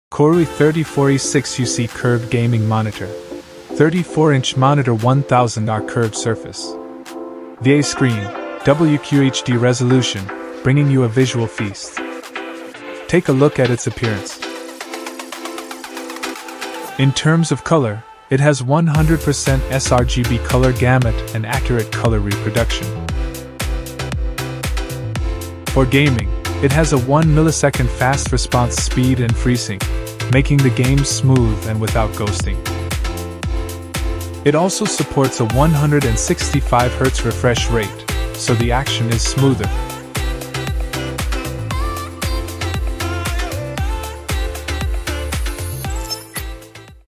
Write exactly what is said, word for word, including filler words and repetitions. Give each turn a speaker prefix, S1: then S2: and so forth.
S1: Koorui thirty-four E six U C Curved Gaming Monitor. thirty-four inch monitor, one thousand R curved surface. V A screen, W Q H D resolution, bringing you a visual feast. Take a look at its appearance. In terms of color, it has one hundred percent sRGB color gamut and accurate color reproduction. For gaming, it has a one millisecond fast response speed and FreeSync, making the game smooth and without ghosting. It also supports a one hundred sixty-five hertz refresh rate, so the action is smoother.